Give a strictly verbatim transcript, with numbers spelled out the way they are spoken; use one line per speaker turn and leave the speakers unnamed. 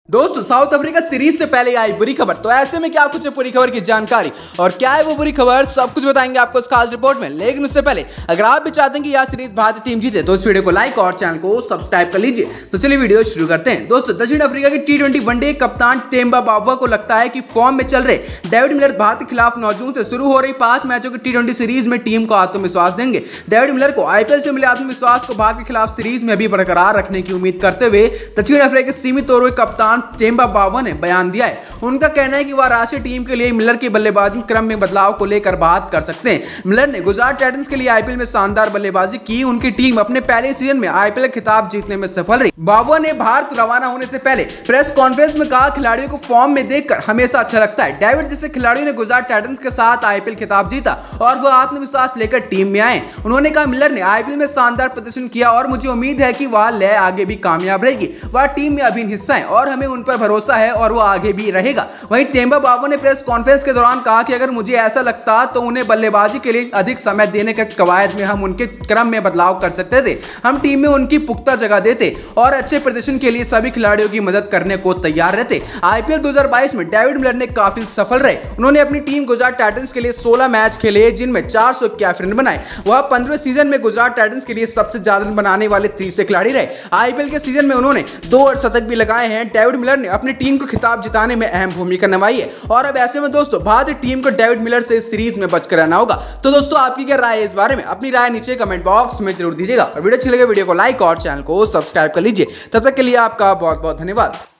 दोस्तों south Africa series से पहले आई बुरी खबर। तो ऐसे में क्या कुछ है पूरी खबर की जानकारी और क्या है वो बुरी खबर, सब कुछ बताएंगे आपको इस खास रिपोर्ट में। लेकिन उससे पहले अगर आप भी चाहते हैं कि यह सीरीज भारतीय टीम जीते तो इस वीडियो को लाइक और चैनल को सब्सक्राइब कर लीजिए। तो चलिए वीडियो शुरू करते हैं। दोस्तों दक्षिण अफ्रीका की टी ट्वेंटी वनडे कप्तान टेम्बा बावुआ को लगता है कि फॉर्म में चल रहे डेविड मिलर भारत के खिलाफ नौ जून से शुरू हो रही पांच मैचों की टी ट्वेंटी सीरीज में टीम को आत्मविश्वास देंगे। डेविड मिलर को आईपीएल से मिले आत्मविश्वास को भारत के खिलाफ सीरीज में भी बरकरार रखने की उम्मीद करते हुए दक्षिण अफ्रीका के सीमित ओवर कप्तान टेम्बा बावुआ ने बयान दिया है। उनका कहना है कि वह राष्ट्रीय टीम के लिए मिलर की बल्लेबाजी क्रम में बदलाव को लेकर बात कर सकते हैं। मिलर ने गुजरात टाइटंस के लिए आईपीएल में शानदार बल्लेबाजी की। उनकी टीम अपने पहले सीजन में आईपीएल खिताब जीतने में सफल रही। बावुआ ने भारत रवाना होने से पहले प्रेस कॉन्फ्रेंस में कहा, खिलाड़ियों को फॉर्म में देखकर हमेशा अच्छा लगता है। डेविड जैसे खिलाड़ियों ने गुजरात टाइटंस के साथ आईपीएल खिताब जीता और वह आत्मविश्वास लेकर टीम में आए। उन्होंने कहा, मिलर ने आईपीएल में शानदार प्रदर्शन किया और मुझे उम्मीद है कि वह लय आगे भी कामयाब रहेगी। वह टीम में अभिन्न हिस्सा है और हमें उन पर भरोसा है और वो आगे भी रहेगा। वहीं टेम्बा बावुआ ने प्रेस कॉन्फ्रेंस के दौरान कहा कि अगर मुझे ऐसा लगता तो उन्हें बल्लेबाजी के लिए अधिक समय देने के कवायद में हम उनके क्रम में बदलाव कर सकते थे। हम टीम में उनकी पुख्ता जगह देते और अच्छे प्रदर्शन के लिए सभी खिलाड़ियों की मदद करने को तैयार रहते। आईपीएल दो हज़ार बाईस में डेविड मिलर ने काफी सफल रहे। उन्होंने अपनी टीम गुजरात टाइटंस के लिए सोलह मैच खेले जिनमें चार सौ इक्यासी रन बनाए। वह पंद्रहवें सीजन में गुजरात टाइटंस के लिए सबसे ज्यादा रन बनाने वाले तीसरे खिलाड़ी रहे। आईपीएल के सीजन में उन्होंने दो शतक भी लगाए हैं। डेविड मिलर ने अपनी टीम को खिताब जिताने में अहम भूमिका निभाई है और अब ऐसे में दोस्तों भारतीय टीम को डेविड मिलर से इस सीरीज में बचकर रहना होगा। तो दोस्तों आपकी क्या राय है इस बारे में? अपनी राय नीचे कमेंट बॉक्स में जरूर दीजिएगा और वीडियो अच्छी लगे वीडियो को लाइक और चैनल को सब्सक्राइब कर लीजिए। तब तक के लिए आपका बहुत बहुत धन्यवाद।